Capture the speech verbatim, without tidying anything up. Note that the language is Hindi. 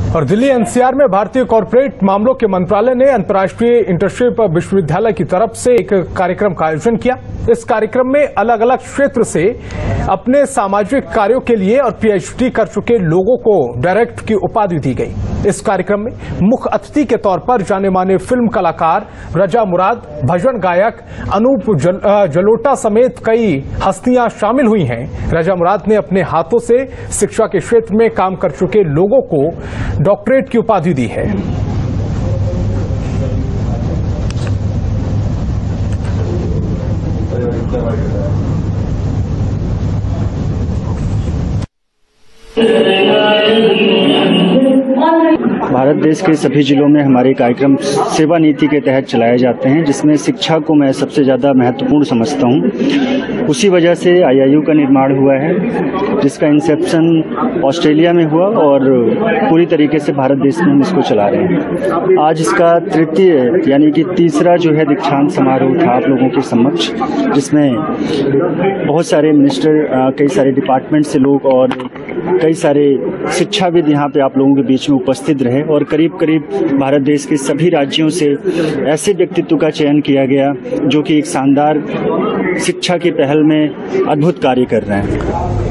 और दिल्ली एनसीआर में भारतीय कॉर्पोरेट मामलों के मंत्रालय ने अंतर्राष्ट्रीय इंटर्नशिप विश्वविद्यालय की तरफ से एक कार्यक्रम का आयोजन किया। इस कार्यक्रम में अलग अलग क्षेत्र से अपने सामाजिक कार्यों के लिए और पीएचडी कर चुके लोगों को डायरेक्ट की उपाधि दी गई। इस कार्यक्रम में मुख्य अतिथि के तौर पर जाने माने फिल्म कलाकार रजा मुराद, भजन गायक अनूप जल, जलोटा समेत कई हस्तियां शामिल हुई हैं। रजा मुराद ने अपने हाथों से शिक्षा के क्षेत्र में काम कर चुके लोगों को डॉक्टरेट की उपाधि दी है। भारत देश के सभी जिलों में हमारे कार्यक्रम सेवा नीति के तहत चलाए जाते हैं, जिसमें शिक्षा को मैं सबसे ज़्यादा महत्वपूर्ण समझता हूं। उसी वजह से आईआईयू का निर्माण हुआ है, जिसका इंसेप्शन ऑस्ट्रेलिया में हुआ और पूरी तरीके से भारत देश में हम इसको चला रहे हैं। आज इसका तृतीय यानी कि तीसरा जो है दीक्षांत समारोह था आप लोगों के समक्ष, जिसमें बहुत सारे मिनिस्टर, कई सारे डिपार्टमेंट से लोग और कई सारे शिक्षाविद यहाँ पे आप लोगों के बीच में उपस्थित रहे और करीब करीब भारत देश के सभी राज्यों से ऐसे व्यक्तित्व का चयन किया गया जो कि एक शानदार शिक्षा की पहल में अद्भुत कार्य कर रहे हैं।